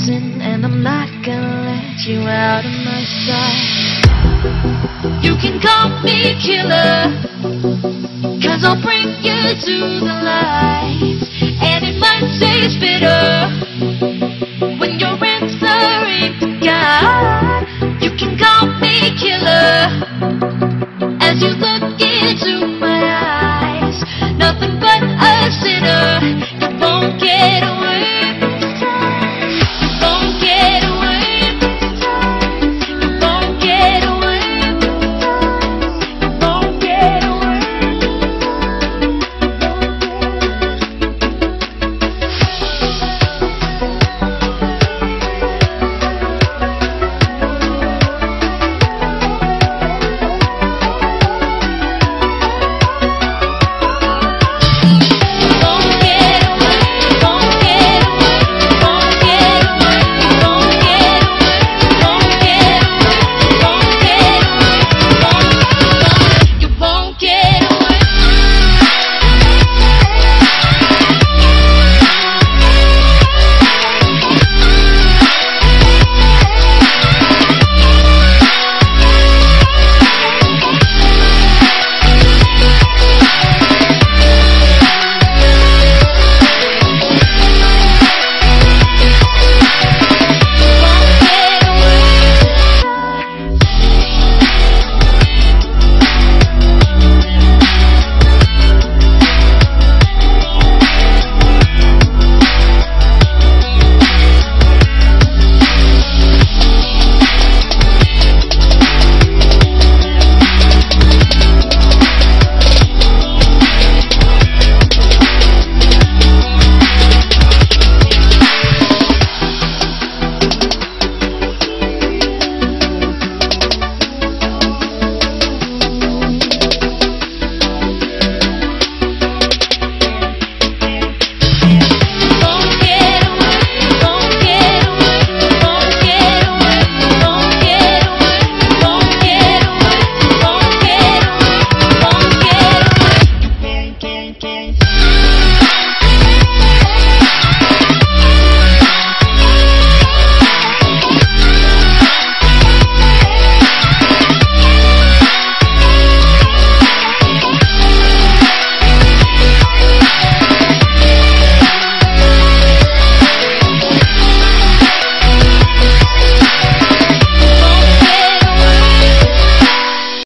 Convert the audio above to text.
listen, and I'm not gonna let you out of my sight. You can call me killer, 'cause I'll bring you to the light. And it might taste bitter when your answer ain't God. You can call me killer as you look into my eyes. Nothing but a sinner. You won't get away this time. You won't get away this time. You won't get away this time. You won't get away Gang.